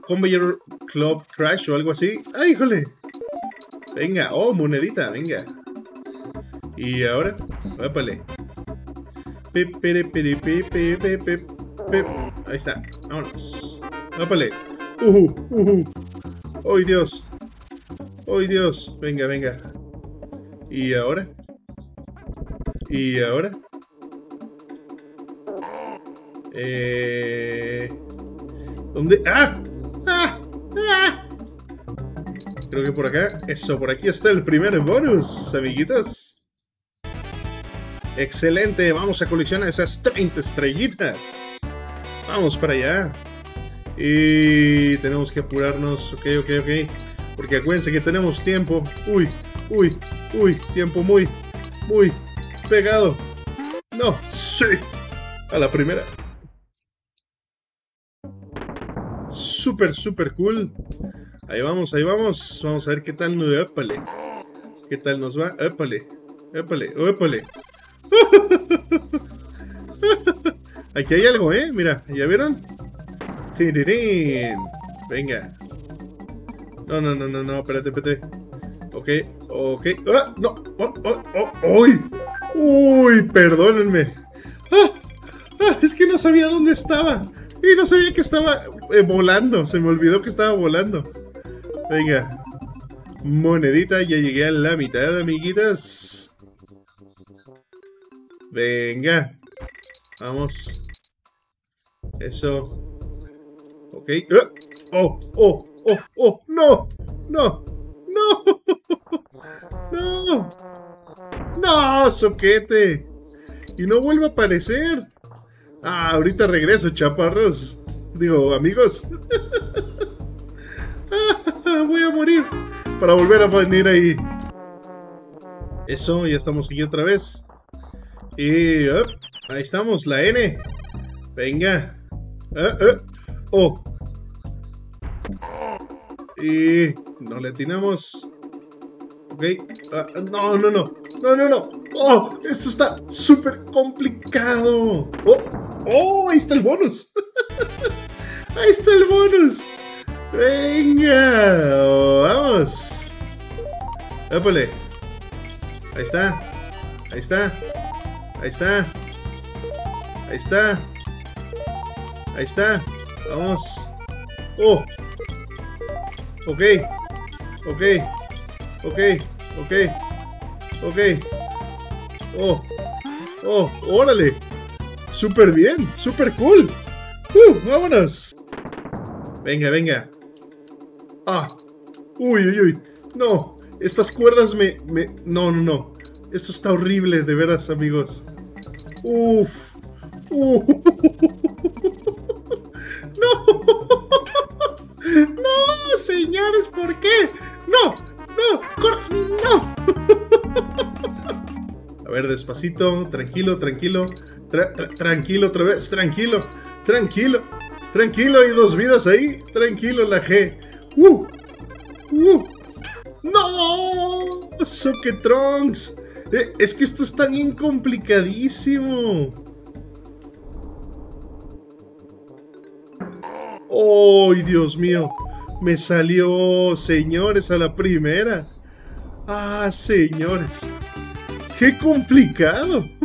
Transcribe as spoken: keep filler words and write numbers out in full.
Conveyor Club Crash o algo así. ¡Ay, híjole! Venga, oh, monedita, venga. Y ahora, épale. Ahí está, vámonos. Épale. Uh, uh, uh. ¡Ay, Dios! ¡Ay, Dios! Venga, venga. Y ahora. Y ahora. Eh... ¿Dónde? ¡Ah! ¡Ah! ¡Ah! Creo que por acá. Eso, por aquí está el primer bonus, amiguitos. Excelente, vamos a coleccionar esas treinta estrellitas. Vamos para allá. Y tenemos que apurarnos. Ok, ok, ok. Porque acuérdense que tenemos tiempo. Uy, uy, uy. Tiempo muy, muy pegado. No, sí. A la primera. Súper, súper cool. Ahí vamos, ahí vamos. Vamos a ver qué tal nos va. Épale. ¿Qué tal nos va? Épale. Épale, épale. Aquí hay algo, ¿eh? Mira, ¿ya vieron? ¡Tirirín! Venga. No, no, no, no, no, espérate, espérate. Ok, ok. ¡Ah! ¡No! ¡Oh, oh, oh! ¡Uy! ¡Uy! Perdónenme. ¡Ah! ¡Ah! Es que no sabía dónde estaba. Y no sabía que estaba eh, volando. Se me olvidó que estaba volando. Venga. Monedita, ya llegué a la mitad, amiguitas. Venga. Vamos. Eso. Ok. ¡Ah! ¡Oh! ¡Oh! ¡Oh! ¡Oh! ¡No! ¡No! ¡No! ¡No! ¡No! ¡Soquete! Y no vuelve a aparecer. Ah, ahorita regreso, chaparros. Digo, amigos. Voy a morir para volver a venir ahí. Eso, ya estamos aquí otra vez. Y uh, ahí estamos, la N. Venga. Uh, uh. Oh. Y no le atinamos. Ok. Uh, no, no, no. No, no, no. Oh, esto está súper complicado. Oh, oh, ahí está el bonus. Ahí está el bonus. Venga. Oh, vamos. Épale. Ahí está. Ahí está. Ahí está. Ahí está. Ahí está. Vamos. Oh. Ok. Ok. Ok. Ok. Ok. Oh. Oh. Órale. Súper bien. Súper cool. Uh, vámonos. Venga, venga. Ah. Uy, uy, uy. No. Estas cuerdas me... me... No, no, no. Esto está horrible, de veras, amigos. Uf. Uf. No. No, señores, ¿por qué? No. No. Cor no. A ver, despacito. Tranquilo, tranquilo. Tra tra tranquilo otra vez. Tranquilo. Tranquilo. Tranquilo. Hay dos vidas ahí. Tranquilo, la G. Uh. Uh. ¡No! ¡Soquetrunks! Eh, es que esto está bien complicadísimo. ¡Ay, Dios mío! Me salió, señores, a la primera. ¡Ah, señores! ¡Qué complicado!